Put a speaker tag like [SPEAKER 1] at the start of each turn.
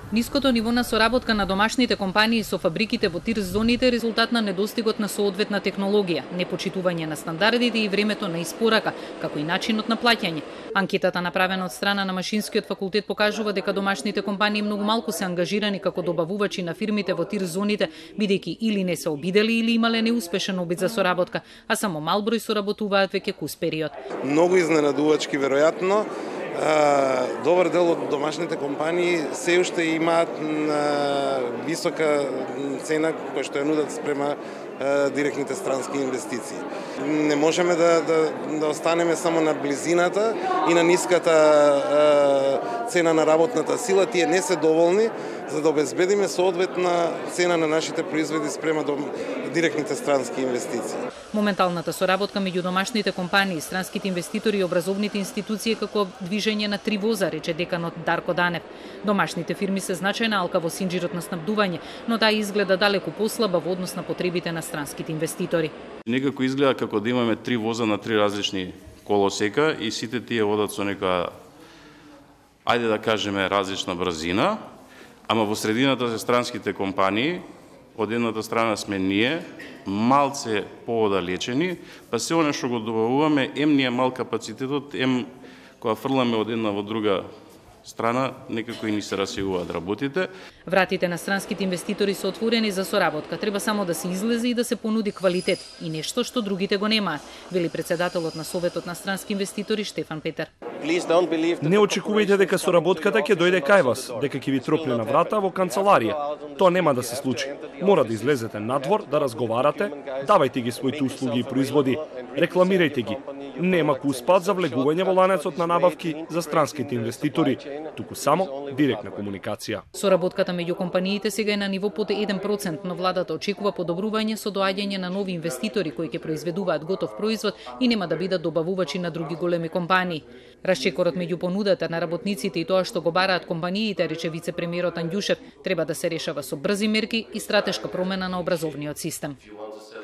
[SPEAKER 1] Ниското ниво на соработка на домашните компании со фабриките во тир зоните е резултат на недостигот на соодветна технологија, непочитување на стандардите и времето на испорака, како и начинот на плаќање. Анкетата направена од страна на Машинскиот факултет покажува дека домашните компании многу малку се ангажирани како добавувачи на фирмите во тир зоните, бидејќи или не се обидели или имале неуспешен обид за соработка, а само мал број соработуваат веќе кус период.
[SPEAKER 2] Многу изненадувачки веројатно. Добар дел од домашните компании се уште имаат висока цена која што ја нудат спрема директните странски инвестиции. Не можеме да останеме само на близината и на ниската цена на работната сила. Тие не се доволни за да обезбедиме соодветна цена на нашите производи спрема до директните странски инвестиции.
[SPEAKER 1] Моменталната соработка меѓу домашните компании, странските инвеститори и образовните институции е како движење на три воза, рече деканот Дарко Данев. Домашните фирми се значајна алка во синџирот на снабдување, но таа изгледа далеку послаба во однос на потребите на странските инвеститори.
[SPEAKER 3] Некако изгледа како да имаме три воза на три различни колосека и сите тие водат со нека, ајде да кажеме, различна брзина, ама во средината се странските компании, од едната страна сме ние, малце поодалечени, па се оно што го добавуваме, ние мал капацитетот, кога фрламе од една во друга страна, некако и ни се расеуваат работите.
[SPEAKER 1] Вратите на странските инвеститори се отворени за соработка. Треба само да се излезе и да се понуди квалитет и нешто што другите го немаат, вели председателот на Советот на странски инвеститори Штефан Петер.
[SPEAKER 4] Не очекувајте дека соработката ќе дојде кај вас, дека ќе ви тропне на врата во канцеларија. Тоа нема да се случи. Мора да излезете надвор, да разговарате, давајте ги своите услуги и производи, рекламирајте ги. Нема куспат за влегување во ланецот на набавки за странските инвеститори, туку само директна комуникација.
[SPEAKER 1] Соработката меѓу компаниите сега е на ниво под 1%, но владата очекува подобрување со доаѓање на нови инвеститори кои ќе произведуваат готов производ и нема да бидат добавувачи на други големи компании. Расчекорот меѓу понудата на работниците и тоа што го бараат компаниите, рече вице-премиерот Анѓушев, треба да се решава со брзи мерки и стратешка промена на образовниот систем.